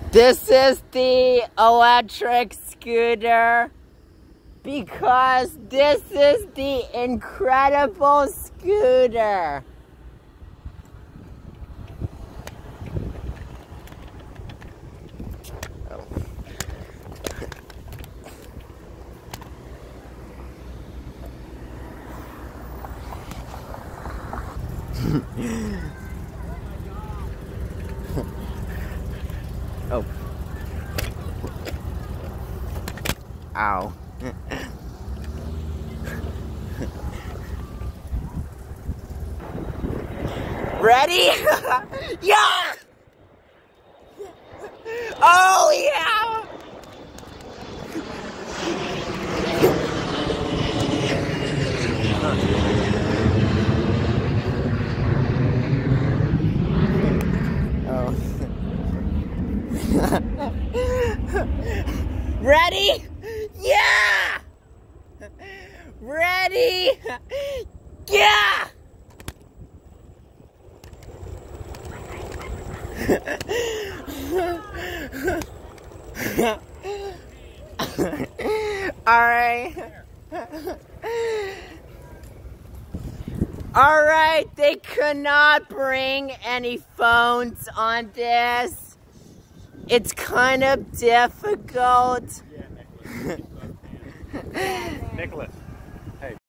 This is the electric scooter because this is the incredible scooter. Oh. Ow. Ready? Yeah! Oh, yeah! Oh. Ready? Yeah! Ready? Yeah! Alright. Alright, they could not bring any phones on this. It's kind of difficult. Nicholas.